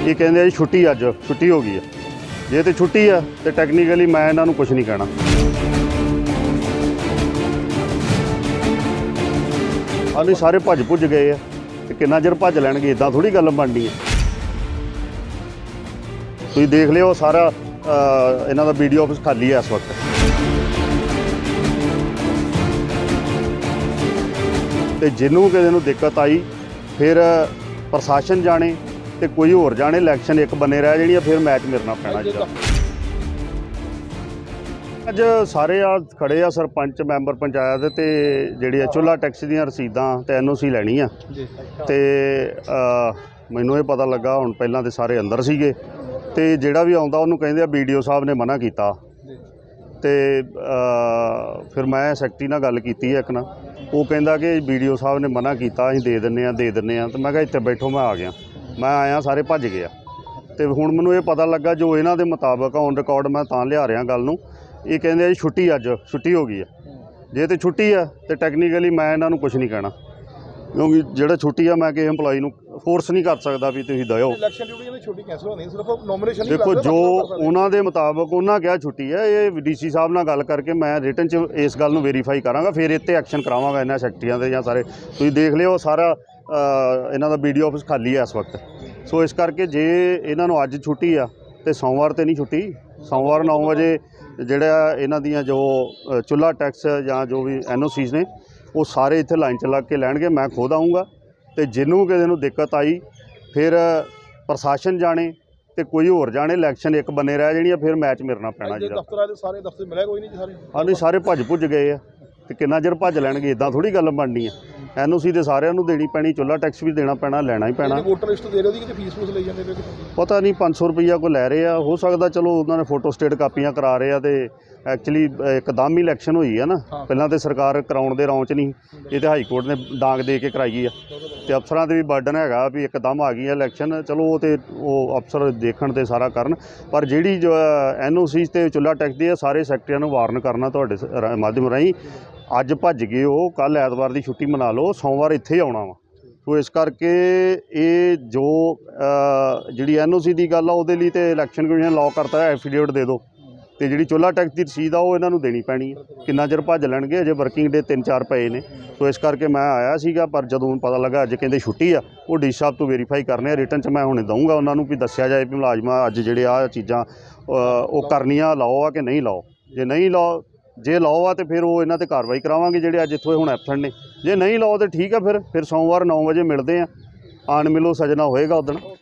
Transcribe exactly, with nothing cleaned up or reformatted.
ये कहते जी छुट्टी अज छुट्टी हो गई है। जे तो छुट्टी है तो टैक्नीकली मैं इन्हों कुछ नहीं कहना। हाँ नहीं सारे भज भुज गए है तो कितना चर भज लैणगे, इदा थोड़ी गल बननी है। तुसीं देख लिओ सारा इन्हों का बी डी ओ ऑफिस खाली है इस वक्त। तो जिन्हों किसी नूं दिक्कत आई फिर प्रशासन जाने तो कोई होर जाने, इलैक्शन एक बने रह जानी, फिर मैच मिलना पैना जी। अज सारे आ खड़े आ सरपंच मैंबर पंचायत ते जिहड़ी चुल्हा टैक्स दी रसीदां ते एन ओ सी लैनी आ। ते मैनूं ये पता लगा हुण पहलां ते सारे अंदर सीगे ते जिहड़ा भी आउंदा उहनूं कहिंदे आ बी डी ओ साहब ने मना कीता। ते फिर मैं सैकटरी नाल गल कीती एक ना, वो कहंदा कि बी डी ओ साहब ने मना कीता, असीं दे दिंदे आ दे दिंदे आ। ते मैं कहा इत्थे बैठो, मैं आ गया। मैं आया सारे भज गया। तो हुण मैनूं ये पता लगा जो इन्हां दे मुताबक ऑन रिकॉर्ड मैं तां लिया रहा गल नूं, ये कहंदे जी छुट्टी अज छुट्टी हो गई है। जे तो छुट्टी है तो टैक्नीकली मैं इन्हां नूं कुछ नहीं कहना, क्योंकि जिहड़ा छुट्टी है मैं किसी इंपलॉई नूं फोर्स नहीं कर सकदा भी तुसीं दिओ। देखो जो उन्हां दे मुताबक उन्हां कहा छुट्टी है, ये डी सी साहब नाल गल करके मैं रिटन च इस गल नूं वेरीफाई करांगा, फिर इत्ते एक्शन करावांगा इन्हां सैकटरियां दे। जां सारे तुसीं देख लिओ सारा इन्हां दा बी डी ओ ऑफिस खाली है इस वक्त। सो इस करके जे इन्हां नूं अज छुट्टी आ तो सोमवार तो नहीं छुट्टी, सोमवार नौ बजे जिहड़ा इन्हां दियां जो चुल्हा टैक्स या जो भी एन ओ सीज ने वो सारे इत्थे लाइन च लग के लैणगे। मैं खुद आऊँगा तो जिन्हों किसी नूं दिक्कत आई फिर प्रशासन जाने तो कोई होर जाने, इलैक्शन एक बने रह जानी, फिर मैच मिलना पैना जी। हाँ नहीं सारे भज भुज गए है तो कितना चर भज लैणगे, इदा थोड़ी गल बननी है। एन ओ सी तो सारिਆਂ ਨੂੰ देनी पैनी, चुल्हा टैक्स भी देना पैना, लेना ही पैना। पता नहीं पाँच सौ रुपया कोई लै रहे हैं, हो सकता चलो उन्होंने फोटो स्टेट कापियां करा रहे हैं। तो एक्चुअली एकदम ही इलैक्शन हुई है ना, पहलां तो सरकार कराउण दे रौं च नहीं, ये तो हाई कोर्ट ने डांग दे के कराई है। तो अफसरां ते भी बर्डन हैगा भी एकदम आ गई है इलैक्शन, चलो वो तो वो अफसर देखण ते सारा करन, पर जिहड़ी जो एन ओ सी ते चुल्हा टैक्स दी सारे सैकटरियां नूं वार्न करना तुहाडे माध्यम राहीं, अज भज गए हो, कल ऐतवार की छुट्टी मना लो, सोमवार इत्थे ही आउणा वा। तो इस करके ये जो जिहड़ी एन ओ सी की गल आ उहदे लई ते इलैक्शन कमीशन लॉ करता है एफीडेविट दे दो, तो जिहड़ी चुल्हा टैक्स की रसीद आ वो इन्हां नूं देनी पैनी है। किन्ना चिर भज लैणगे, अजे वर्किंग डे तीन चार पे ने। तो इस करके मैं आया सीगा, पर जदों पता लगा अज कहंदे छुट्टी आ, वो डी साहब तो वेरीफाई करने रिटन च मैं हुणे दूँगा उन्हां नूं भी दस्सिया जाए भी मुलाजमा अज जिहड़े आ चीज़ां वो करनियां लाओ आ कि नहीं लाओ। जे नहीं लाओ जे लाओ आ तो फिर वो इन्हां ते कार्रवाई करावांगे जिहड़े अज इत्थों हुण एबसेंट ने। जे नहीं लाओ तो ठीक है, फिर फिर सोमवार नौ बजे मिलते हैं, आन मिलो सजना होएगा उदण।